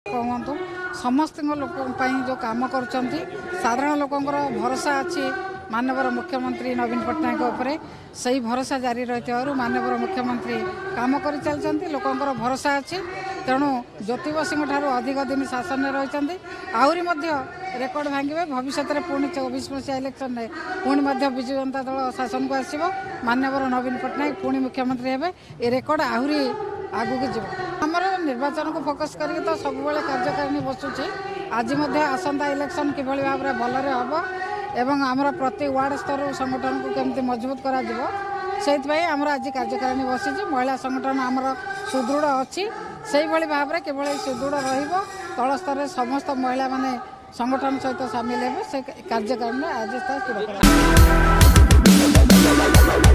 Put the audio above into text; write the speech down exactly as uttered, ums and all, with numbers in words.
कहतु समस्त लोक जो काम कर साधारण लोकंर भरोसा अच्छी मानवर मुख्यमंत्री नवीन पट्टनायक उपरे सही भरोसा जारी रही मानवर मुख्यमंत्री काम कर चलते लोकंर भरोसा अच्छी तेणु ज्योति बसुों ठार अधिक दिन शासन में रही आहरी रेकर्ड भांगे भविष्य में पुणी चौबीस मसीहा इलेक्शन में पुणी विजु जनता दल शासन को आसो मानवर नवीन पट्टनायक पुणी मुख्यमंत्री हे ये रेकर्ड आहरी आगू की जीव आमर निर्वाचन को फोकस करके तो सब कार्यकारिणी बसुची आज आसंता इलेक्शन किभली भाव में भलरे हम एवं आमर प्रति वार्ड स्तर संगठन को केमती मजबूत करा से आमर आज कार्यकारिणी बसी महिला संगठन आमर सुदृढ़ अच्छी से भाव में केवल सुदृढ़ रल स्तर समस्त महिला माने संगठन सहित सामिल हे से कार्यकारिणी आज स्थिर।